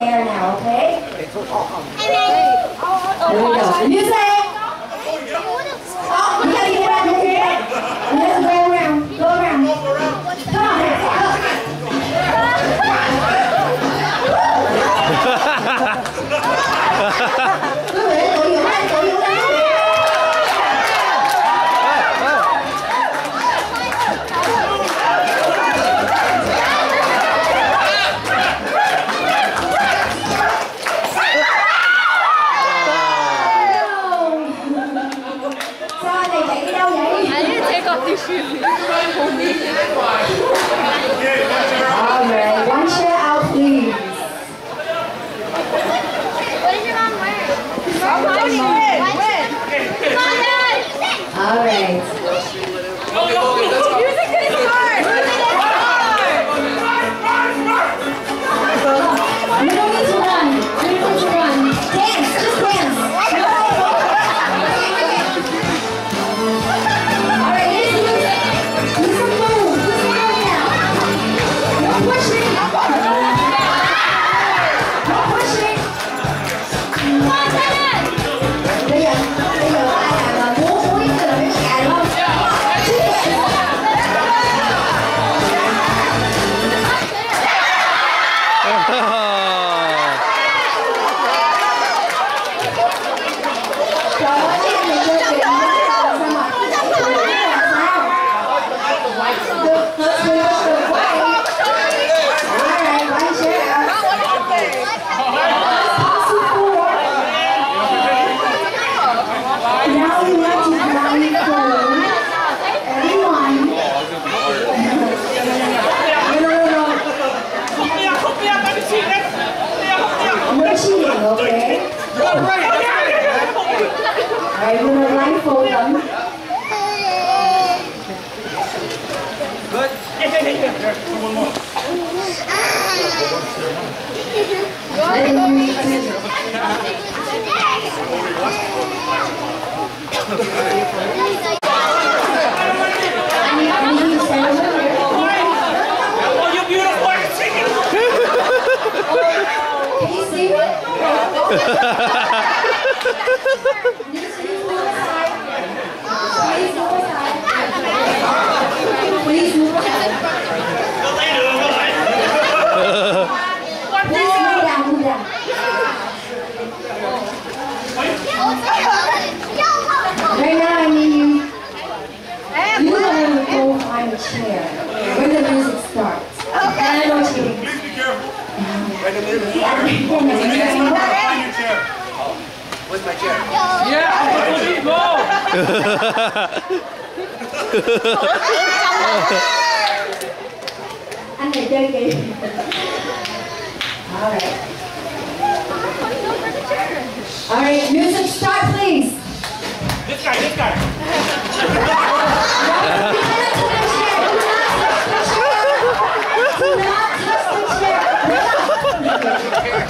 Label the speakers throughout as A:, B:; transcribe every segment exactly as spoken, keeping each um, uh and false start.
A: There now, okay? There we go. Music! Oh, you gotta get back over here. Let's go around. Go around. Come on. Alright, one chair out, please.
B: What did your mom wear?
A: Alright.
B: Music to the start!
A: You don't need to run. You don't need to run. Dance, just dance. Alright, here's the music. Do some move. Do some move now. No pushing. No pushing.
B: Come on, Dennis!
A: Bây giờ, bây giờ ai là múa múa tức là biết chạy không? Okay. Alright, we're gonna blindfold them.
C: Good. One more.
D: Oh, you beautiful!
A: Can you see me? Please move aside. Please move down, move down. Right now I need you. You're gonna go find a chair when the music starts. Okay. And I know what you mean.
C: Please be careful.
E: Where's my chair?
D: Yeah, go!
A: And they dedicate. All right. All right, music start, please.
D: This guy, this guy.
A: Do not touch the chair. Do not touch the chair.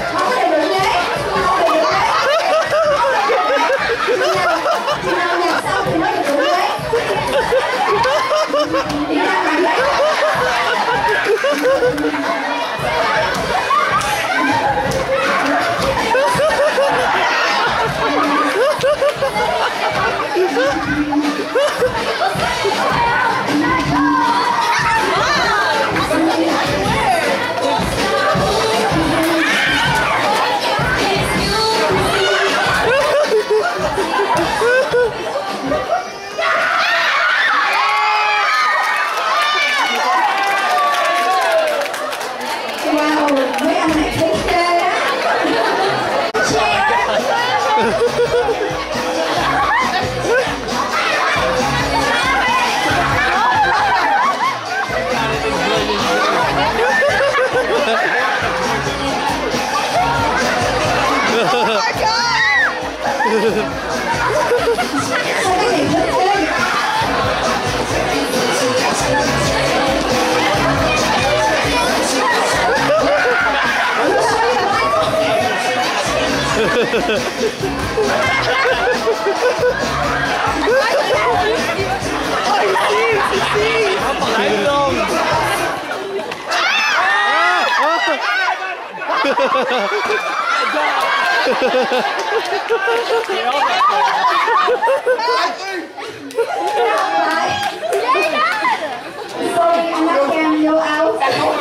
C: Ay,
A: Sorry, I'm not getting you out.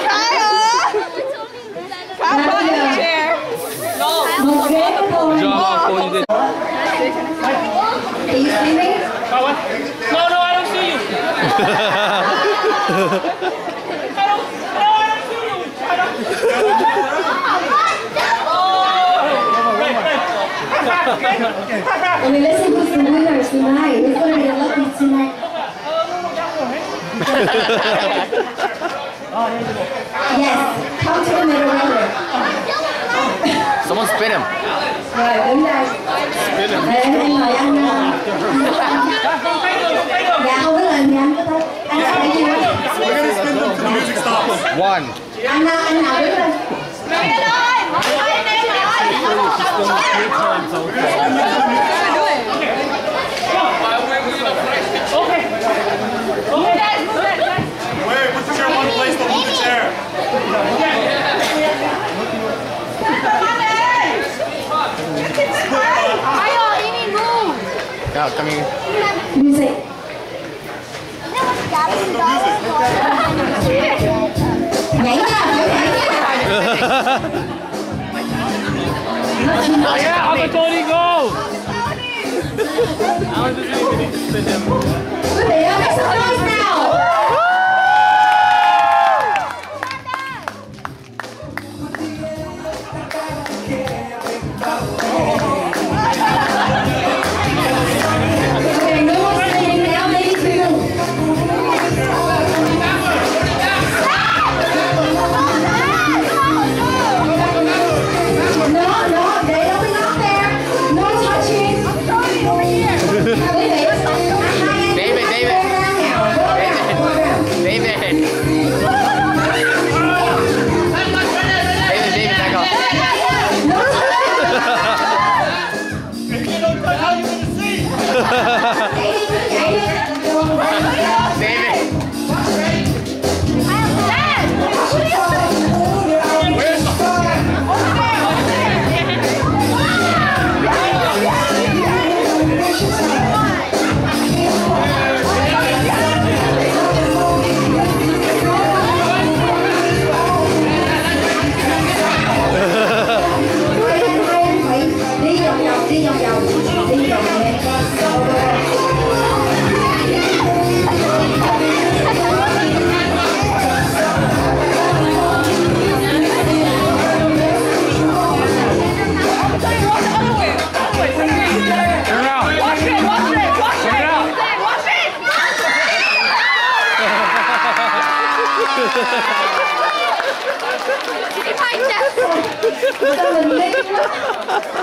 A: Một ghế cái thôi. Are you sleeping?
D: No, no, I don't see you. I don't, no, I don't see you. I don't.
A: Okay, let's see who's the winner tonight. Who's going to be the lucky tonight? Yes, come to the middle right there.
E: Someone spin him.
A: Rồi, đứng đây. Để em mời anh. Dạ, không biết làm gì anh có thấy. Anh làm cái gì đó.
C: We're gonna spin them till the music stops.
E: One.
A: Anh nào, anh nào đứng lên.
C: Wait, put the chair in one place, don't move the chair.
E: Yeah, come here.
A: Music. Nhảy nha,
D: Yeah, opportunity go.
A: Good deal, make some noise now. Okay, no more singing now, maybe two. No, no, they don't be out there. No touching. Wait, wait.
E: David, David. David. David. David, David, back off.
C: If you don't touch, how you gonna see?
E: David.
A: Đi vòng vòng, đi vòng vòng, đi vòng
D: Turn around.
B: Watch it, watch it, watch
D: Turn it out.
B: it, watch it! He might just...
A: Sao mình đi quá.